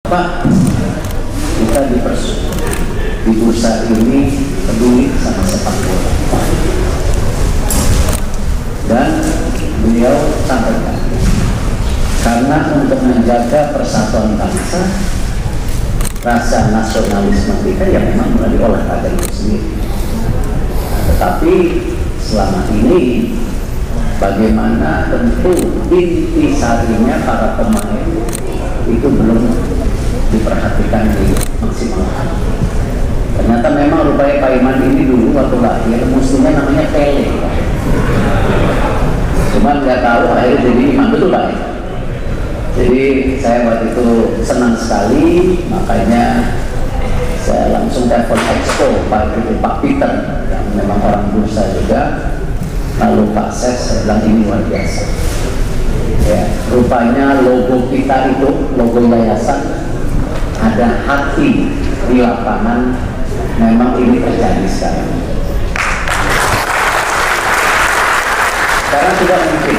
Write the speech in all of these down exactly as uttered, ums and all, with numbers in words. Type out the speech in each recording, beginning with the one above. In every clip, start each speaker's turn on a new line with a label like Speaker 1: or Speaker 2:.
Speaker 1: Pak, kita di, di bursa ini peduli sama sepak bola. Dan beliau sampaikan, karena untuk menjaga persatuan bangsa, rasa nasionalisme kita ya memang melalui olahraga itu sendiri. Tetapi selama ini bagaimana tentu inti sarinya para pemain itu belum diperhatikan di maksimalkan. Ternyata memang rupanya Pak Iman ini dulu waktu lahir mestinya namanya Pele, cuman nggak tahu akhirnya jadi Iman, betul Pak? Jadi saya waktu itu senang sekali, makanya saya langsung telepon Expo Pak, itu Pak Peter yang memang orang bursa juga, lalu Pak Ses, saya bilang ini luar biasa ya, rupanya logo kita itu, logo yayasan, ada hati di lapangan, memang ini terjadi sekarang. Karena tidak mungkin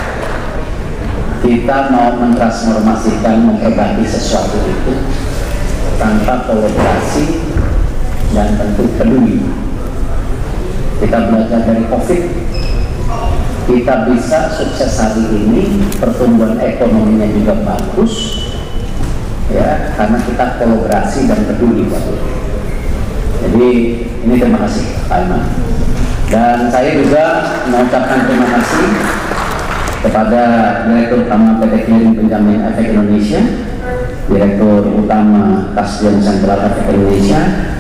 Speaker 1: kita mau mentransformasikan, menghebati sesuatu itu tanpa kolaborasi dan tentu peduli. Kita belajar dari COVID, kita bisa sukses hari ini, pertumbuhan ekonominya juga bagus ya, karena kita kolaborasi dan peduli. Jadi ini terima kasih Pak Iman, dan saya juga mengucapkan terima kasih kepada Direktur Utama P T Clearing Penjamin Efek Indonesia, Direktur Utama Kasdian Sentral Efek Indonesia,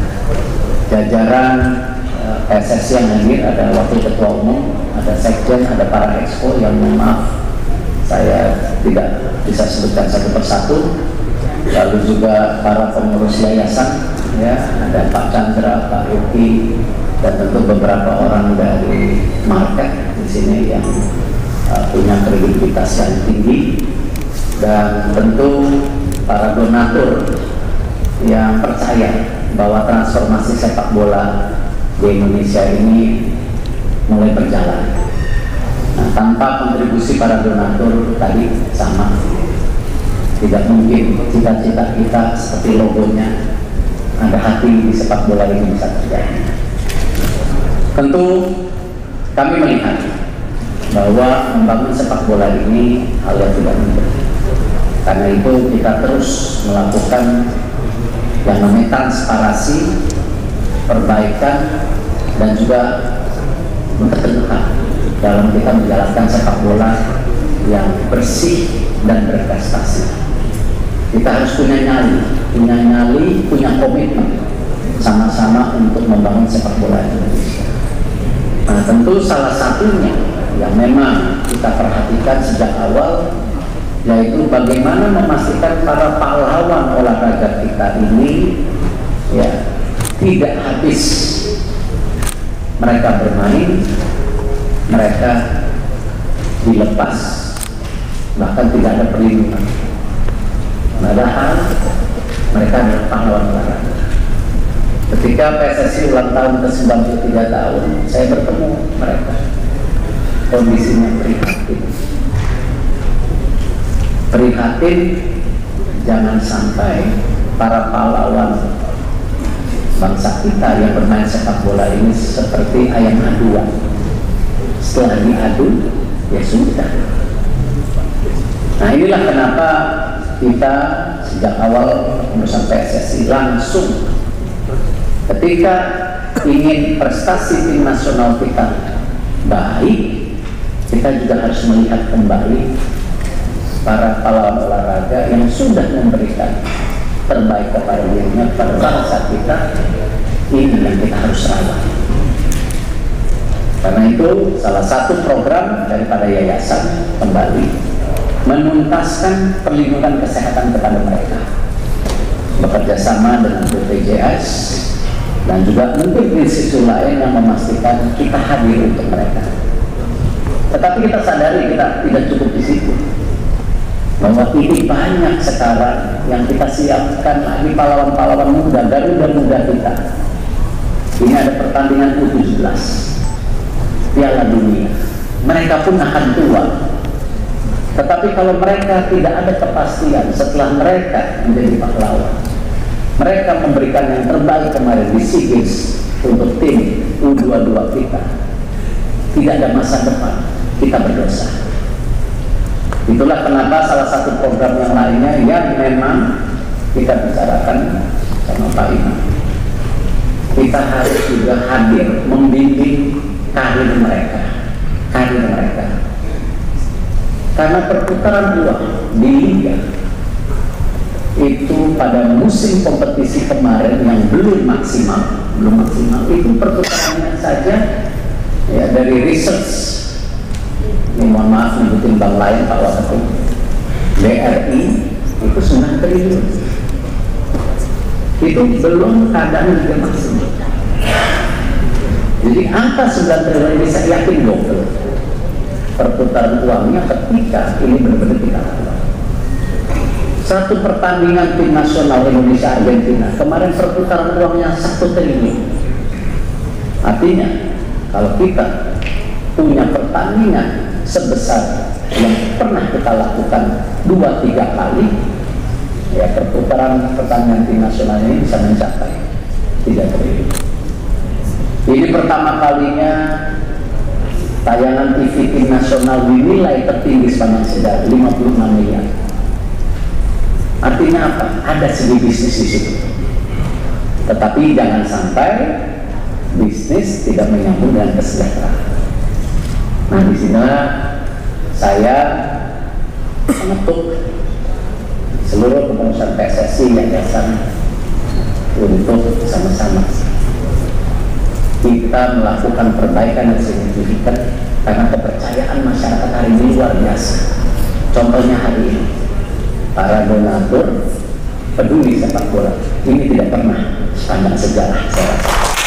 Speaker 1: jajaran P S S I yang hadir, ada Wakil Ketua Umum, ada Sekjen, ada para Expo yang maaf saya tidak bisa sebutkan satu persatu, lalu juga para pengurus yayasan ya, ada Pak Chandra, Pak Yuki, dan tentu beberapa orang dari market di sini yang uh, punya kredibilitas yang tinggi, dan tentu para donatur yang percaya bahwa transformasi sepak bola di Indonesia ini mulai berjalan. Nah, tanpa kontribusi para donatur tadi sama, tidak mungkin cita-cita kita seperti logonya, ada hati di sepak bola ini bisa terjadi. Tentu kami melihat bahwa membangun sepak bola ini hal yang tidak mudah. Karena itu kita terus melakukan yang namanya transparansi, perbaikan, dan juga keteguhan dalam kita menjalankan sepak bola yang bersih dan berprestasi. Kita harus punya nyali, punya nyali, punya komitmen sama-sama untuk membangun sepak bola Indonesia. Nah, tentu salah satunya yang memang kita perhatikan sejak awal, yaitu bagaimana memastikan para pahlawan olahraga kita ini ya tidak habis mereka bermain, mereka dilepas, bahkan tidak ada perlindungan. Padahal mereka adalah pahlawan olahraga. Ketika P S S I ulang tahun ke sembilan puluh tiga tahun, saya bertemu mereka, kondisinya prihatin. Prihatin, jangan sampai para pahlawan bangsa kita yang bermain sepak bola ini seperti ayam aduan. Setelah diadu, ya sudah. Nah, inilah kenapa kita sejak awal perusahaan P S S I langsung ketika ingin prestasi tim nasional kita baik, kita juga harus melihat kembali para pahlawan olahraga yang sudah memberikan terbaik kepada dirinya, pada bangsa kita. Ini yang kita harus rawat. Karena itu salah satu program daripada yayasan kembali menuntaskan perlindungan kesehatan kepada mereka, bekerja sama dengan B P J S dan juga mungkin institusi lain yang memastikan kita hadir untuk mereka. Tetapi kita sadari kita tidak cukup di situ, bahwa ini banyak sekarang yang kita siapkan lagi pahlawan-pahlawan muda, Garuda muda kita. Ini ada pertandingan U tujuh belas Piala Dunia, mereka pun akan tua. Tetapi kalau mereka tidak ada kepastian setelah mereka menjadi pahlawan, mereka memberikan yang terbaik kemarin di SEA Games untuk tim U dua puluh dua kita, tidak ada masa depan, kita berdosa. Itulah kenapa salah satu program yang lainnya yang memang kita bicarakan sama Pak Imam, kita harus juga hadir membimbing karir mereka, karir mereka. Karena perputaran uang di liga itu pada musim kompetisi kemarin yang belum maksimal, belum maksimal itu perputarannya saja ya, dari research, ini mohon maaf nyebutin bank lain Pak Waketum, B R I itu sembilan triliun, itu belum keadaan liga maksimal. Jadi angka sembilan triliun ini saya yakin double perputaran uangnya ketika ini benar-benar kita lakukan. Satu pertandingan tim nasional Indonesia Argentina kemarin perputaran uangnya satu triliun. Artinya kalau kita punya pertandingan sebesar yang pernah kita lakukan dua tiga kali, ya perputaran pertandingan tim nasional ini bisa mencapai tiga triliun. Ini pertama kalinya tayangan T V tim nasional dinilai tertinggi sepanjang sejarah lima puluh enam miliar. Artinya apa? Ada segi bisnis di situ. Tetapi jangan sampai bisnis tidak menyambung dengan kesejahteraan. Nah, di sini saya mengetuk seluruh kepengurusan P S S I yang biasa untuk sama-sama kita melakukan perbaikan yang signifikan, karena kepercayaan masyarakat hari ini luar biasa. Contohnya hari ini para donatur peduli sepak bola ini tidak pernah sepanjang sejarah saya rasa.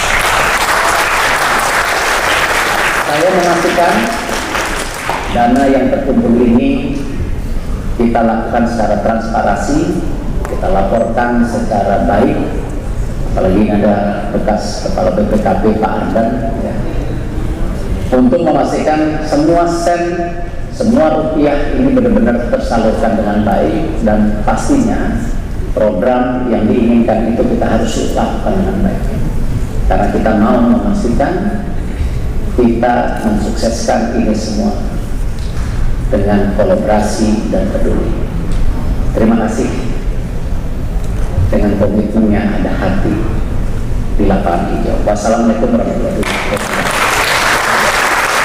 Speaker 1: Saya memastikan dana yang terkumpul ini kita lakukan secara transparansi, kita laporkan secara baik. Apalagi ada bekas kepala B P K P Pak Ardan ya, untuk memastikan semua sen, semua rupiah ini benar-benar tersalurkan dengan baik, dan pastinya program yang diinginkan itu kita harus lakukan dengan baik, karena kita mau memastikan kita mensukseskan ini semua dengan kolaborasi dan peduli. Terima kasih. Dengan komitmennya ada hati di lapangan hijau. Wassalamualaikum warahmatullahi wabarakatuh.